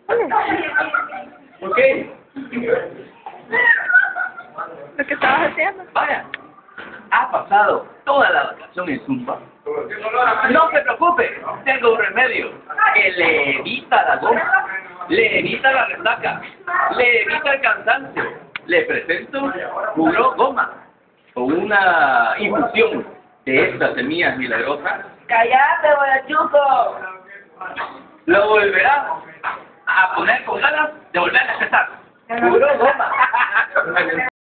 Ok. Lo que estabas haciendo. Vaya. Ha pasado toda la vacación en Zumba. No se preocupe, tengo un remedio que le evita la goma, le evita la resaca, le evita el cansancio. Le presento puro goma o una infusión de estas semillas milagrosas. ¡Cállate, boyachuco! Lo volverá a poner con ganas de volver a empezar. Puro goma.